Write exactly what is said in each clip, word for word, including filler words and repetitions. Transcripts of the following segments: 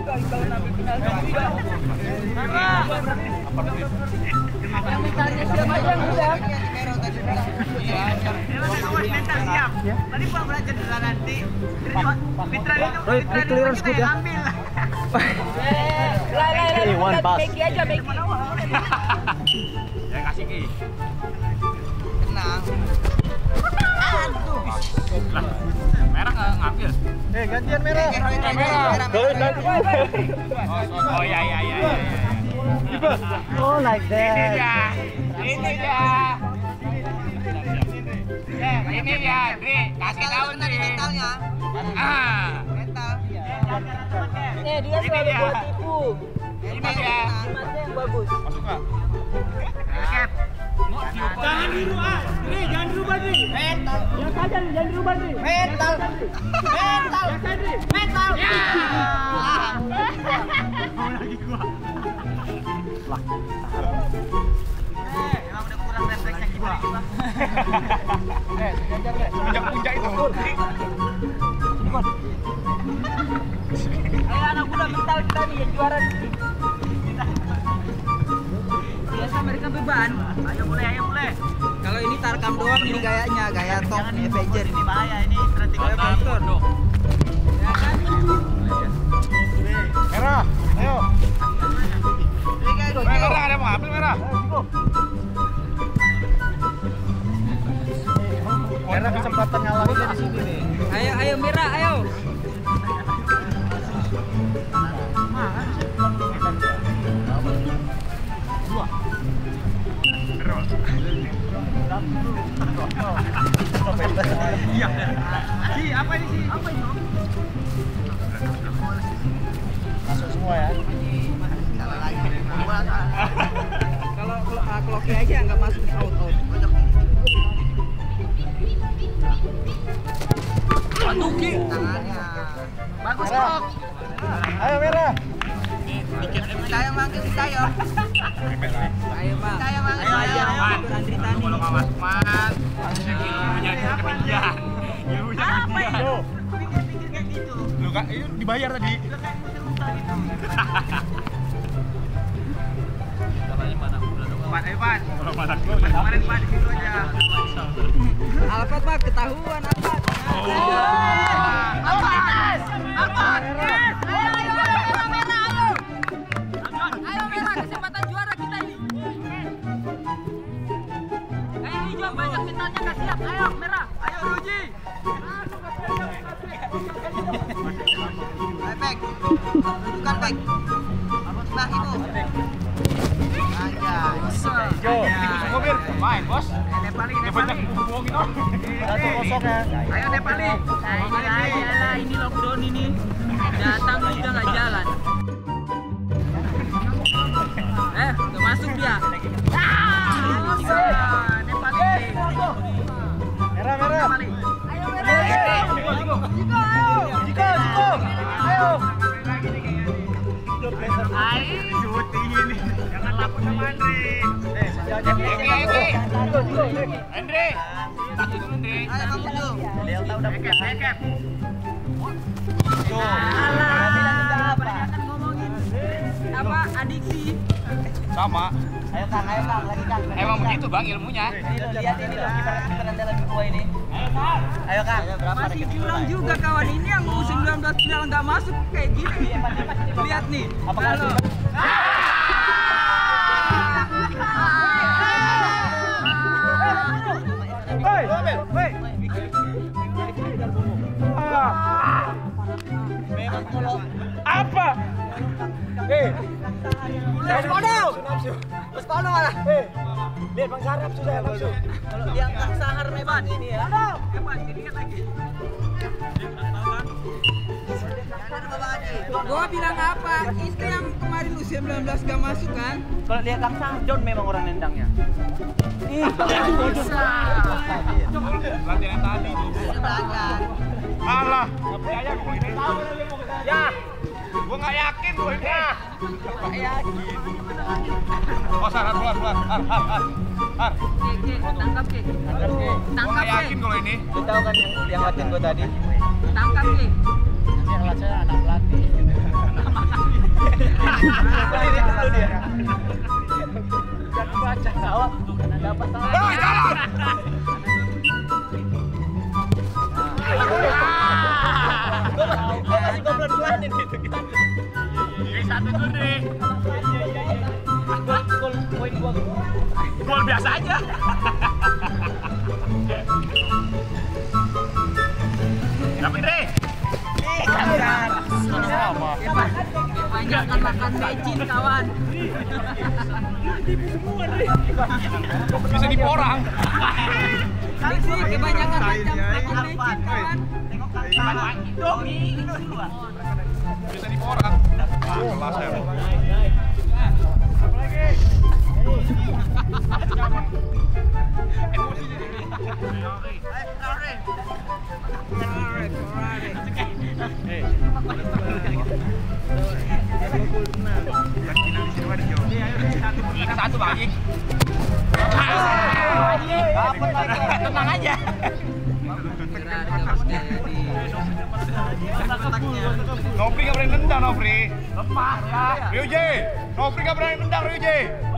Kau ambil penalti juga. Yang mentalnya siapa aja yang udah? Emang mental siap. Tadi gua belajar dulu nanti. Fitra itu Fitra itu kita yang ambil. Lai lai lai. One pass. Beki aja beki. Ya kasih Ki. Tenang. Aduh. Lah, merah nggak ngambil. Eh, gantian merah. Merah. Merah. Oh ya ya ya ya. Oh, like that. Ini dia. Ini dia. Ini dia, Dri. Kasih tahu Dri. Mentalnya. Ah. Mental. Eh dia selalu buat tipu. Ini dia. Matnya yang bagus. Masuk nggak? Ket. Jangan dirubah, Dri, jangan dirubah, Dri. Mental. Ya saja, jangan dirubah, Dri. Mental. Mental. Ya saja, Dri. Mental. Ya. Mau lagi gua. Eh, emang udah kurang refleksnya gimana gua. Eh, gantian deh. Puncak-puncak itu. Ayo anak muda mental kita nih yang juara. Biasa mereka beban. Ayo mulai, ayo mulai. Kalau ini tarkam doang ini gayanya, gaya top Avenger ini. Bahaya ini strategi Ayo Pastor. Ya kan? Merah. Ayo. Merah, ada mau ambil merah. Merah kesempatan ngalahinnya di sini nih. Ayo ayo merah, ayo. Iya. Si, apa ini sih? Apa ini? Masuk semua ya. Salah lagi. Kalau kalau ah, kalau kayak aja nggak masuk out out. Aduh, Ki. Tangannya. Bagus, Kok. Ayo merah. Bikin saya manggil saya. Ayo Pak. Saya manggil Ayo saya. aja Andri Tani. Kalau nggak masuk, Mas. Ilmunya ketinggian. Ilmunya ketinggian. Pikir-pikir kayak gitu. Lu kan itu dibayar tadi. Pan, ayo Pan. Kemarin Pan di situ aja. Alfat Pak ketahuan Alfat. Alfat. Alfat. Ayo ayo ayo merah ayo. Ayo merah kesempatan juara kita ini. Ayo hijau banyak mentalnya nggak siap. Ayo merah. Ayo Ruji. Ayo Pek. Tunjukkan Pek. Nah itu. Hijau. Mobil. Main bos. Nepali, Nepali. Satu kosong ya. Ayo Nepali. Nah ini aja lah ini lockdown ini. Datang udah nggak jalan. Eh udah masuk dia. Ah, Nepali. Merah merah. Ayo merah. Jiko, Jiko. Jiko, Jiko. Ayo. Ayo, syuting ini. Jangan lapor sama Andre. Eh, sejajar. Oke, oke. Jiko, Jiko. Andre. Satu dulu, Andre. Ayo, Bang Puju. Delta udah Backup, backup. Alah, kebanyakan ngomongin apa adiksi. Sama. Ayo Kang, ayo Kang, lagi Kang. Emang begitu, Bang, ilmunya. Ini loh, lihat ini loh, kiper-kiperan dalam gua ini. Ayo Kang. Masih curang juga kawan ini yang U sembilan belas final nggak masuk kayak gini. Lihat nih. Halo. Hei, hei. Memang kalau apa? Eh, Peskono, Peskono malah. Eh, lihat Bang Sarap sudah nafsu. Kalau dia angkat sahar memang ini ya. Hebat, ini kan lagi. Gua bilang apa? Itu yang kemarin U sembilan belas gak masuk kan? Kalau lihat Kang Sang, John memang orang nendangnya. Ih, Bisa. Latihan tadi tuh. Belajar. Alah, nggak percaya gue ini. Ya, gue nggak yakin gue ini. Nggak yakin. Oh, salah keluar keluar. Har, har, har. Har. Oke, tangkap Ki. Tangkap Ki. Gue Tangkap nggak Ki. yakin kalau ini. Lu tahu kan yang yang latihan gue tadi? Tangkap Ki. Yang latihan anak pelatih. Dapat Ah, jalan. Gue masih goblok-goblokin gitu. Ini satu dulu deh. Gol gol poin gua. Gol biasa aja. Dapat deh. Sama. Kebanyakan makan mecin kawan. Bisa diporang. Sih kebanyakan macam makan mecin kawan. Bisa diporang. Ah, laser. Kita satu lagi. Tenang aja. Nopri gak berani nendang, Nopri. Lepas lah. Ryuji, Nopri gak berani nendang, Ryuji.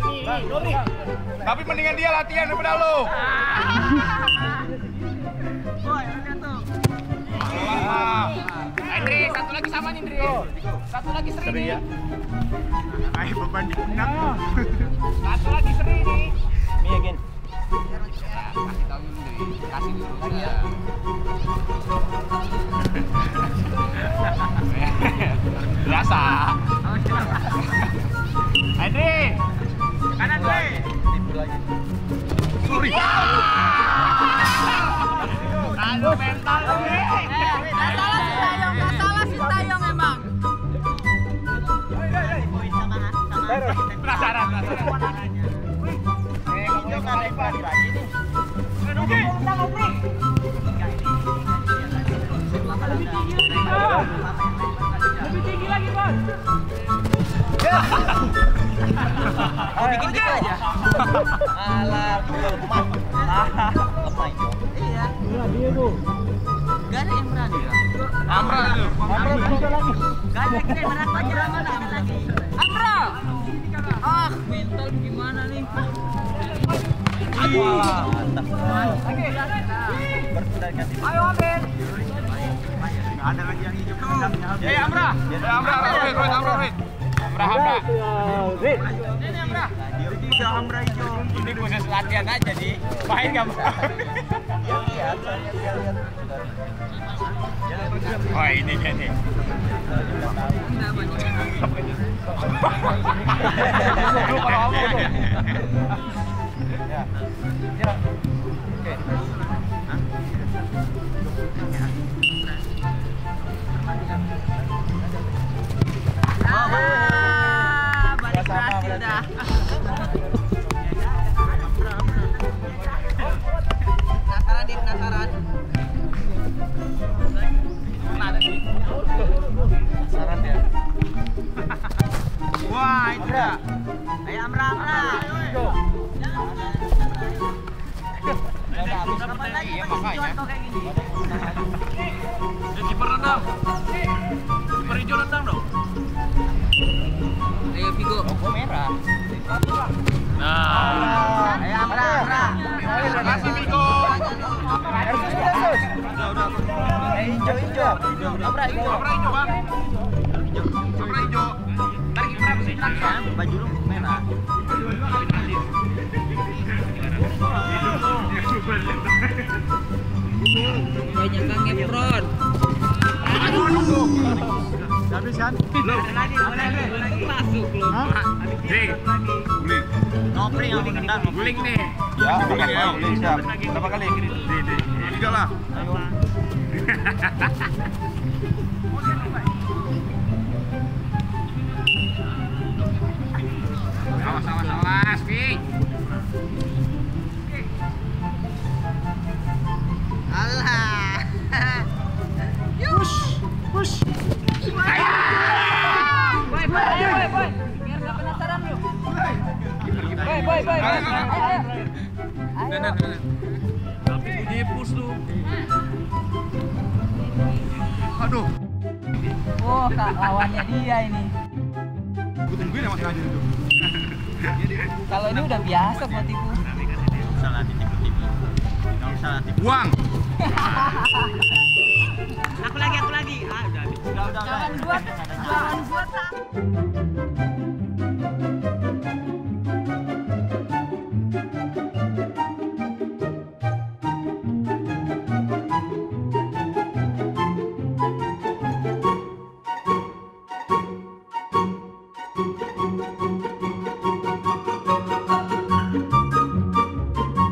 Tapi mendingan dia latihan daripada lo. Indri, satu lagi sama nih, Indri. Satu lagi Sri nih. Ayo beban di pundak. Satu lagi Sri nih. Nih again. Kasih tahu dulu deh. Kasih dulu. Biasa. Indri. Kanan, Indri. Sorry. Aduh, mental gue. Gak salah si Tayong, gak salah si Tayong emang. Penasaran, penasaran. Eh, hijau kan lagi lagi nih. Lebih tinggi lagi, Bos. Oh, bikin gitu aja. Alah, lemah. Ah, lemah itu. Iya. Dia tuh. Gak ada yang berani ya. Amra itu. Amra bisa lagi. Gak ada yang berani lagi lagi. Amra. Ah, mental gimana nih? Wah, mantap. Berputar ganti. Ayo Abel. Ada lagi yang hijau kendangnya. Ya, Amra. Ya, Amra, Rohit, Rohit, Amra, Rohit. Amra, Amra. Ini Amra. Tiga Amra hijau. Ini khusus latihan aja nih. Main enggak mau. Lihat, soalnya dia lihat. Oh, ini dia nih. Lupa ngomong. Ya. Ya. Oke. Ah, balik berhasil dah. Penasaran nih, penasaran. Saran ya. Wah, itu dia. Ayo Amra, Amra. Kapan lagi Iya, pakai makanya. contoh kayak gini? Jadi kiper rendang. Kiper hijau rendang dong. Ayo Vigo. Logo merah. Nah. Ayo Amra, Amra. Terima kasih, Miko. Harus sudah, Sus. Udah, udah. Eh, hijau, hijau. Amra hijau. Amra hijau, Bang. Amra hijau. Tarik kiper apa sih? Baju lu merah. Banyak Kang Efron. Habis kan? Belum. Lagi, lagi masuk lu. Nih. Guling. Nopri yang menendang. Guling nih. Ya, pakai guling siap. Berapa kali? Nih, nih. Tiga lah. Ayo. Awas, awas, awas, Pi. Alah. Push, push. Boy, boy, ayo boy, boy. Biar gak penasaran lu. Boy, boy, boy. Ayo, ayo, ayo. Ayo. Benar, benar. Tapi bunyi push tuh. Aduh. Oh, kak lawannya dia ini. Gue tungguin ya masih aja itu. Kalau ini udah biasa buat ibu. usah lah ditipu-tipu. Nggak usah lah tipu. Buang. Aku lagi, aku lagi. Ah, udah habis. Udah, udah, udah. Jangan buat, jangan buat.